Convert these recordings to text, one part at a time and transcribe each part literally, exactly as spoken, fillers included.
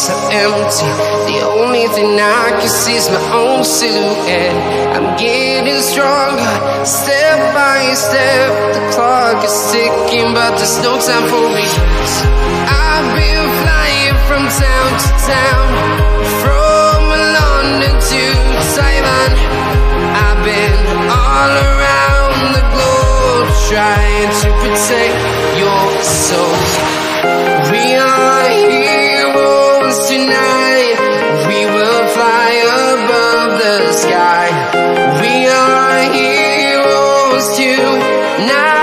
so empty. The only thing I can see is my own silhouette. I'm getting stronger, step by step. The clock is ticking, but there's no time for regrets. I've been flying from town to town, from London to Taiwan. I've been all around the globe, trying to protect your soul. We are heroes tonight. We will fly above the sky. We are heroes tonight.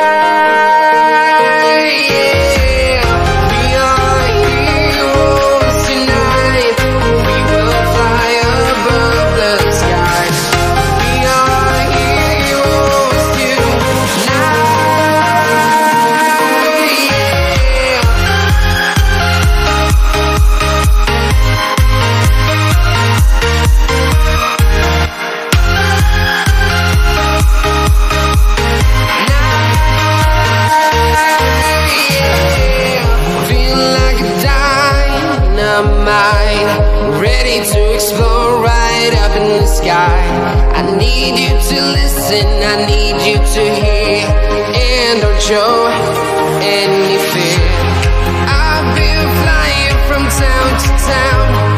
Ready to explore right up in the sky. I need you to listen, I need you to hear, and don't show any fear. I've been flying from town to town,